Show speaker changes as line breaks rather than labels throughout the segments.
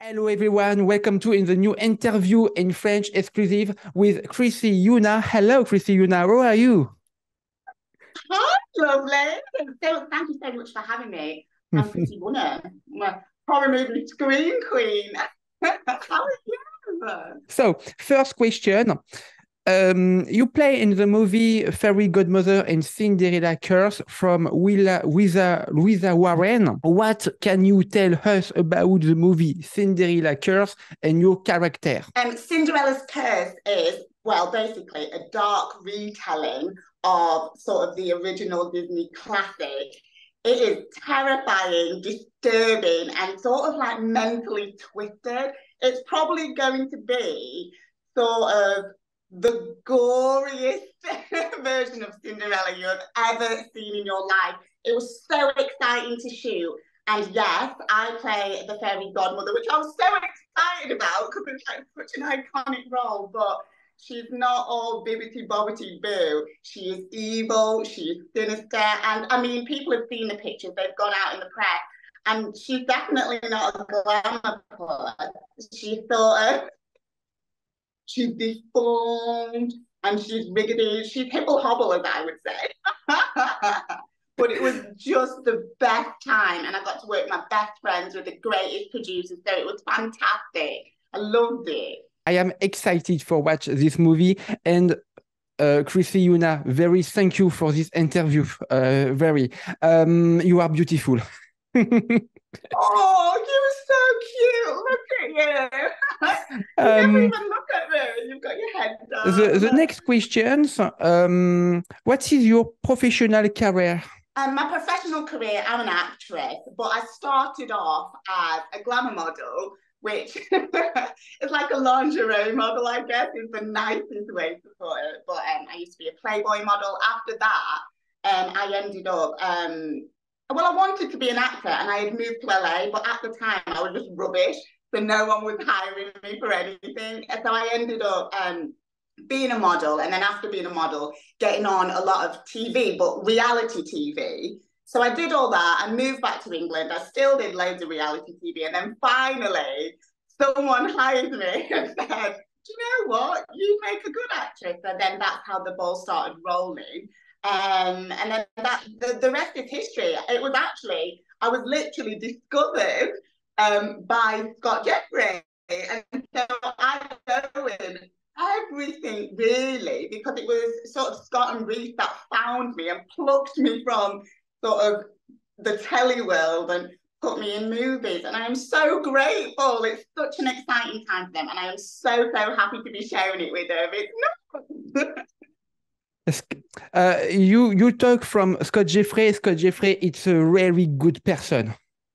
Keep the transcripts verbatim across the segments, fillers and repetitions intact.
Hello everyone, welcome to in the new interview in French exclusive with Chrissy Yuna. Hello Chrissy Yuna, how are you?
Hi, lovely. So, thank you so much for having me. I'm Chrissy Wunner. I'm a horror movie screen queen. How are you?
So, first question. Um, you play in the movie Fairy Godmother and Cinderella Curse from Willa, Louisa, Louisa Warren. What can you tell us about the movie Cinderella Curse and your character?
Um, Cinderella's Curse is, well, basically a dark retelling of sort of the original Disney classic. It is terrifying, disturbing, and sort of like mentally twisted. It's probably going to be sort of the goriest version of Cinderella you have ever seen in your life. It was so exciting to shoot. And yes, I play the fairy godmother, which I was so excited about because it's like such an iconic role. But she's not all bibbity bobbity boo. She is evil, she is sinister. And I mean, people have seen the pictures, they've gone out in the press. And she's definitely not a glamour plus. She's sort of she's deformed and she's riggedy. She's hibble hobble, as I would say. But it was just the best time, and I got to work with my best friends with the greatest producers, so it was fantastic. I loved it.
I am excited for watch this movie, and uh, Chrissy Yuna, very thank you for this interview. Uh, very, um, you are beautiful.
Oh, you were so cute. Look at you. You never
Um,
even look at me. You've got your head
the,
down.
the next questions, um, what is your professional career?
Um, my professional career, I'm an actress, but I started off as a glamour model, which is like a lingerie model, I guess, is the nicest way to put it. But um, I used to be a Playboy model. After that, um, I ended up, um, well, I wanted to be an actor and I had moved to L A, but at the time I was just rubbish. So no one was hiring me for anything. And so I ended up um, being a model, and then after being a model, getting on a lot of T V, but reality T V. So I did all that and moved back to England. I still did loads of reality T V. And then finally, someone hired me and said, do you know what? You make a good actress. And then that's how the ball started rolling. Um, and then that the, the rest is history. It was actually, I was literally discovered um, by Scott Jeffrey. And so I go in everything really, because it was sort of Scott and Reese that found me and plucked me from sort of the telly world and put me in movies. And I am so grateful. It's such an exciting time for them. And I am so, so happy to be sharing it with them. It's not...
Uh, you you talk from Scott Jeffrey. Scott Jeffrey, it's a very good person.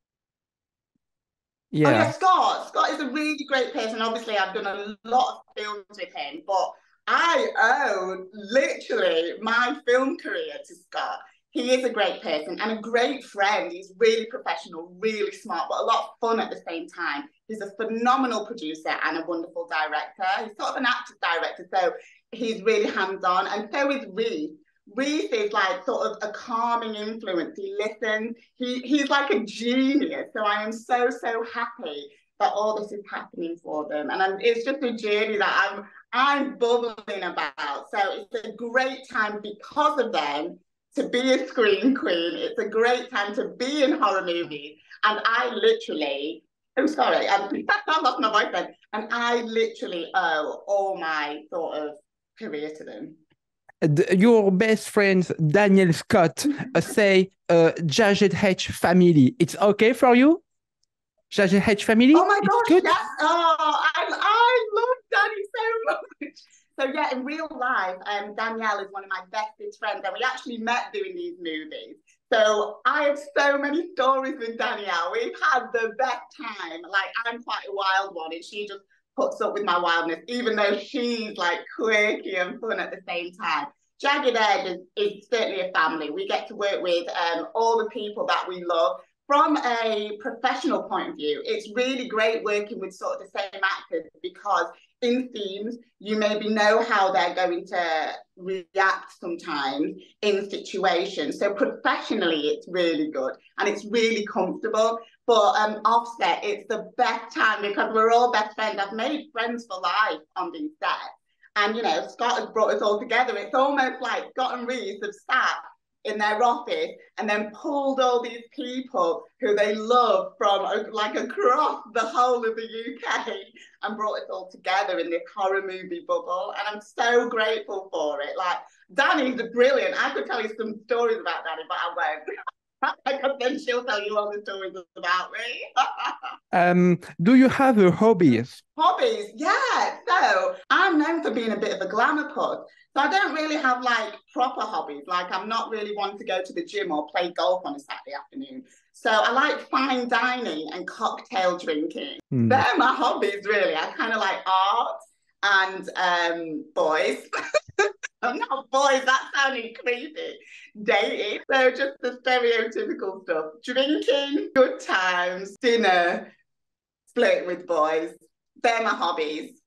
Oh
Yeah.
yeah, Scott. Scott is a really great person. Obviously, I've done a lot of films with him, but I owe literally my film career to Scott. He is a great person and a great friend. He's really professional, really smart, but a lot of fun at the same time. He's a phenomenal producer and a wonderful director. He's sort of an actor director, so he's really hands-on. And so is Reese. Reese is like sort of a calming influence. He listens. He he's like a genius. So I am so so happy that all this is happening for them, and I'm, it's just a journey that I'm I'm bubbling about. So it's a great time because of them to be a screen queen. It's a great time to be in horror movies, and I literally. I'm sorry, I, I lost my voice then. And I literally owe all my sort of career to them.
Your best friend Daniel Scott uh, say uh, Jagged Hedge family. It's okay for you? Jagged Hedge family?
Oh my
It's
gosh,
good?
yes. Oh, I, I love Danny so much. So yeah, in real life, um, Danielle is one of my bestest friends, and we actually met doing these movies. So I have so many stories with Danielle. We've had the best time. Like, I'm quite a wild one, and she just puts up with my wildness, even though she's like quirky and fun at the same time. Jagged Edge is, is certainly a family. We get to work with um, all the people that we love. From a professional point of view, it's really great working with sort of the same actors, because in scenes, you maybe know how they're going to react sometimes in situations. So professionally, it's really good and it's really comfortable. But um, offset, it's the best time because we're all best friends. I've made friends for life on these sets. And, you know, Scott has brought us all together. It's almost like Scott and Reese have sat in their office and then pulled all these people who they love from like across the whole of the U K and brought us all together in this horror movie bubble. And I'm so grateful for it. Like, Danny's brilliant. I could tell you some stories about Danny, but I won't. Because then she'll tell you all the stories about me.
um, do you have a hobbies?
Hobbies, yeah. So I'm known for being a bit of a glamour pod. So I don't really have like proper hobbies. Like I'm not really one to go to the gym or play golf on a Saturday afternoon. So I like fine dining and cocktail drinking. Mm. They're my hobbies, really. I kind of like art and um, boys. Not boys, that sounded creepy. Dating. So just the stereotypical stuff. Drinking, good times, dinner, split with boys. They're my hobbies.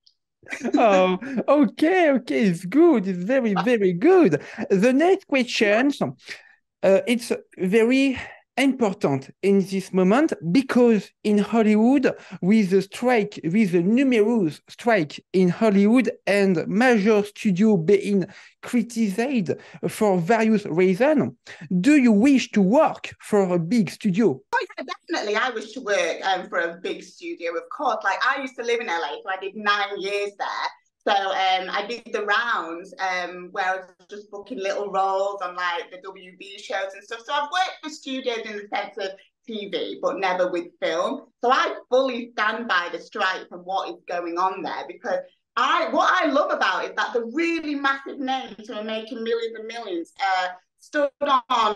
Oh, okay, okay. It's good. It's very, very good. The next question, uh, it's very important in this moment because in Hollywood, with the strike, with the numerous strike in Hollywood and major studio being criticized for various reasons, do you wish to work for a big studio?
Oh yeah, definitely. I wish to work um, for a big studio, of course. Like I used to live in L A, so I did nine years there. So um, I did the rounds um, where I was just booking little roles on like the W B shows and stuff. So I've worked for studios in the sense of T V, but never with film. So I fully stand by the strike and what is going on there because I what I love about it is that the really massive names who are making millions and millions uh, stood on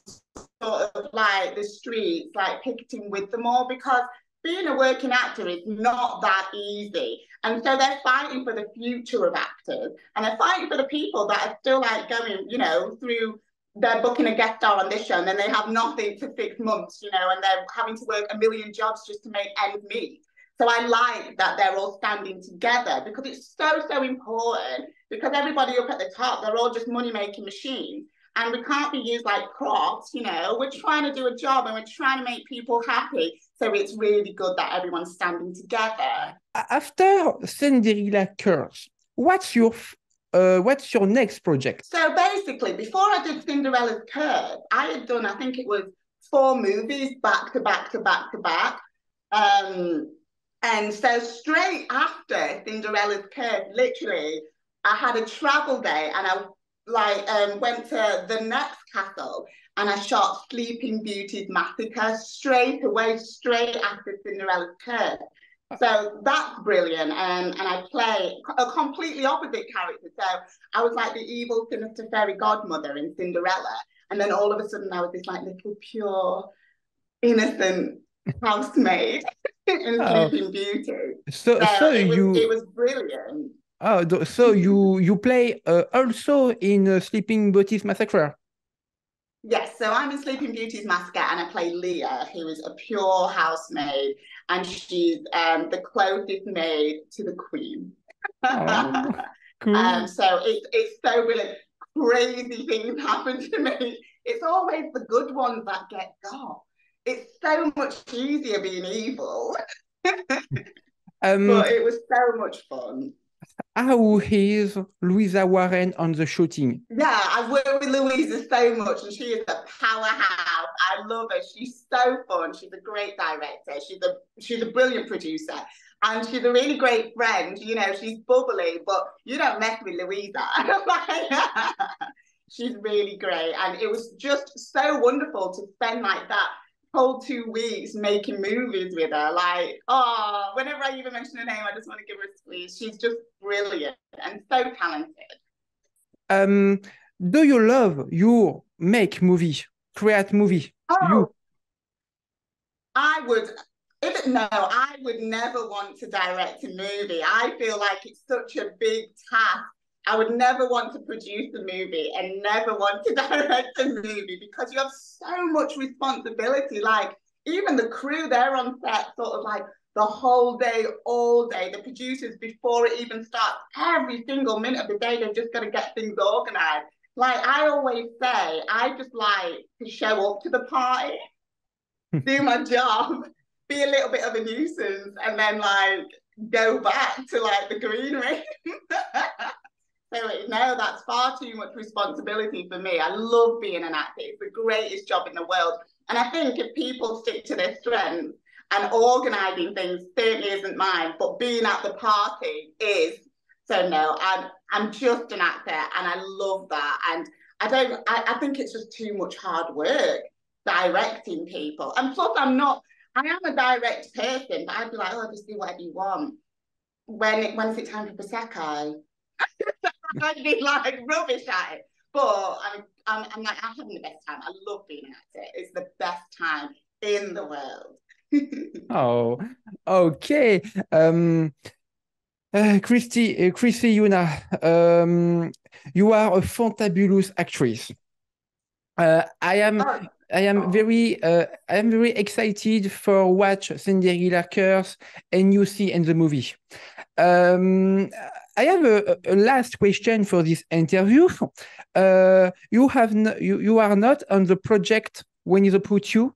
sort of like the streets, like picketing with them all because being a working actor is not that easy. And so they're fighting for the future of actors and they're fighting for the people that are still like going, you know, through they're booking a guest star on this show and then they have nothing for six months, you know, and they're having to work a million jobs just to make ends meet. So I like that they're all standing together because it's so, so important because everybody up at the top, they're all just money-making machines. And we can't be used like props, you know, we're trying to do a job and we're trying to make people happy. So it's really good that everyone's standing together.
After Cinderella Curse, what's your uh, what's your next project?
So basically, before I did Cinderella's Curse, I had done, I think it was four movies back to back to back to back. Um, and so straight after Cinderella's Curse, literally, I had a travel day and I like um, went to the next castle and I shot Sleeping Beauty's Massacre straight away, straight after Cinderella's Curse. So that's brilliant. Um, and I play a completely opposite character. So I was like the evil, sinister fairy godmother in Cinderella. And then all of a sudden I was this like little pure, innocent housemaid in oh. Sleeping Beauty.
So, so, so
it,
you...
was, it was brilliant.
Oh, so you you play uh, also in uh, Sleeping Beauty's Massacre?
Yes, so I'm in Sleeping Beauty's Massacre and I play Leah, who is a pure housemaid, and she's um, the closest maid to the queen. Oh, cool. um, so it, it's so brilliant. Crazy things happen to me. It's always the good ones that get got. It's so much easier being evil. um, but it was so much fun.
How is Louisa Warren on the shooting?
Yeah, I've worked with Louisa so much and she is a powerhouse. I love her. She's so fun. She's a great director. She's a she's a brilliant producer. And she's a really great friend. You know, she's bubbly, but you don't mess with Louisa. She's really great. And it was just so wonderful to spend like that whole two weeks making movies with her. Like, oh, whenever I even mention her name, I just want to give her a squeeze. She's just brilliant and so talented.
Um, do you love you make movie, create movie?
Oh,
you.
I would, if it, no, I would never want to direct a movie. I feel like it's such a big task. I would never want to produce a movie and never want to direct a movie because you have so much responsibility. Like even the crew, they're on set sort of like the whole day, all day. The producers, before it even starts, every single minute of the day, they've just got to get things organized. Like I always say, I just like to show up to the party. do my job, be a little bit of a nuisance, and then like go back to like the greenery. So no, that's far too much responsibility for me. I love being an actor. It's the greatest job in the world. And I think if people stick to their strengths, and organising things certainly isn't mine, but being at the party is. So no, I'm I'm just an actor, and I love that. And I don't. I, I think it's just too much hard work directing people. And plus, I'm not. I am a direct person, but I'd be like, oh, just do whatever you want. When it, when is it time for prosecco? I'd be like rubbish at it. But I'm, I'm, I'm like, I'm having the best time. I love being an actor. It's the best time in the world.
Oh, okay. Um, uh, Christy, uh, Chrissy Yuna, um, you are a fantabulous actress. Uh, I am,
Oh,
I am
oh.
very, uh, I am very excited for watch Cinderella Curse and you see in the movie. Um, I have a, a last question for this interview. Uh, you have no, you, you are not on the project when you put you.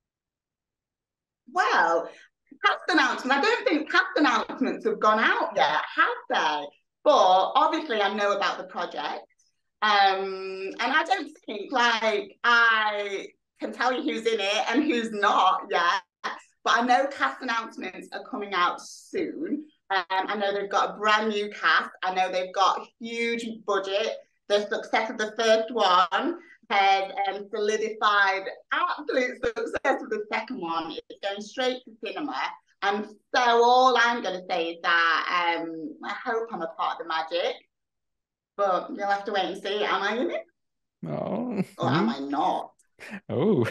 Well, cast announcements. I don't think cast announcements have gone out yet, have they? But obviously, I know about the project. Um, and I don't think like I can tell you who's in it and who's not yet. But I know cast announcements are coming out soon. Um, I know they've got a brand new cast. I know they've got a huge budget. The success of the first one has um, solidified absolute success of the second one. It's going straight to cinema. And so all I'm going to say is that um, I hope I'm a part of the magic. But you'll have to wait and see. Am I in it?
Oh.
Or am I not?
Oh.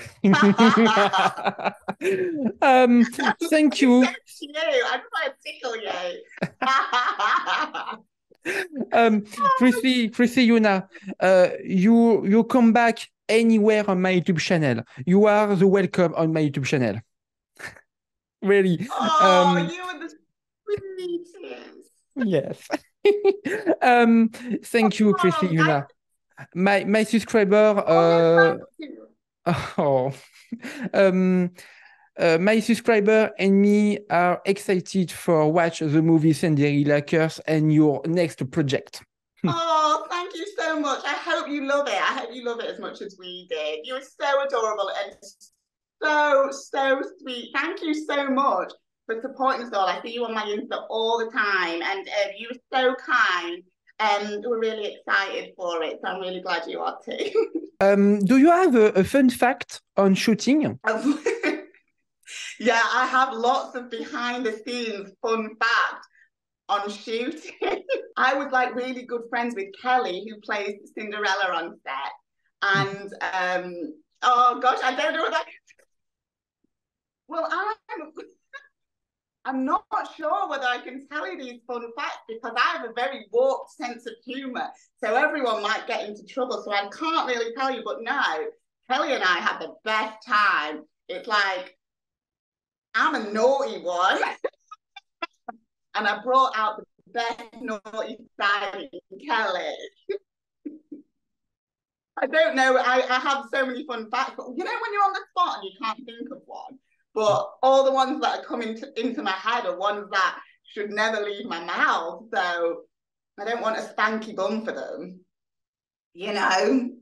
um, thank you.
you. I'm trying to tickle
you. um, Chrissy, Chrissy Yuna, uh, you you come back anywhere on my YouTube channel. You are the welcome on my YouTube channel. Really.
Oh, um, you are the sweetest.
Yes. um, thank you, Chrissy
oh,
Yuna. I... My my subscriber.
Uh,
oh, oh um, uh, my subscriber and me are excited for watch the movie Cinderella Curse and your next project.
Oh, thank you so much. I hope you love it. I hope you love it as much as we did. You were so adorable and so, so sweet. Thank you so much for supporting us all. I see you on my Insta all the time, and uh, you were so kind, and we're really excited for it. So I'm really glad you are too.
um, do you have a, a fun fact on shooting?
Yeah, I have lots of behind the scenes fun facts on shooting. I was like really good friends with Kelly, who plays Cinderella on set, and um, oh gosh, I don't know what that. Well, I'm, I'm not sure whether I can tell you these fun facts because I have a very warped sense of humour. So everyone might get into trouble. So I can't really tell you. But no, Kelly and I had the best time. It's like, I'm a naughty one. And I brought out the best naughty side in Kelly. I don't know. I, I have so many fun facts. But you know when you're on the spot and you can't think of one? But all the ones that are coming to, into my head are ones that should never leave my mouth. So I don't want a stanky bum for them, you know.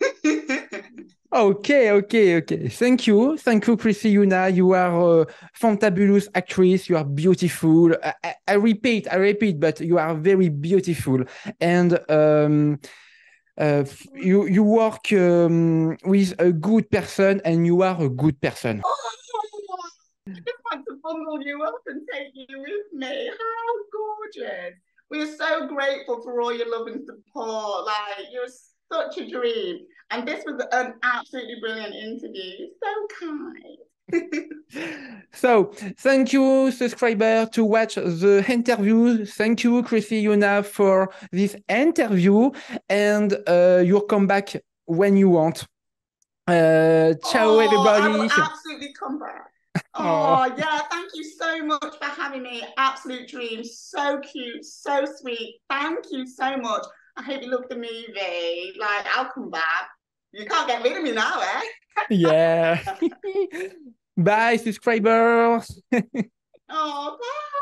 okay, okay, okay. Thank you. Thank you, Chrissy Yuna. You are a fantabulous actress. You are beautiful. I, I, I repeat, I repeat, but you are very beautiful. And um, uh, you, you work um, with a good person and you are a good person.
Oh, I just want to bundle you up and take you with me. How gorgeous. We're so grateful for all your love and support. Like, you're such a dream. And this was an absolutely brilliant interview. So kind.
So, thank you, subscriber, to watch the interview. Thank you, Chrissy Yuna, for this interview. And uh, you'll come back when you want. Uh, ciao,
oh,
everybody.
I will absolutely come back. Oh, oh, yeah. Thank you so much for having me. Absolute dream. So cute. So sweet. Thank you so much. I hope you love the movie. Like, I'll come back. You can't get rid of me now, eh?
Yeah. Bye, subscribers.
Oh, bye.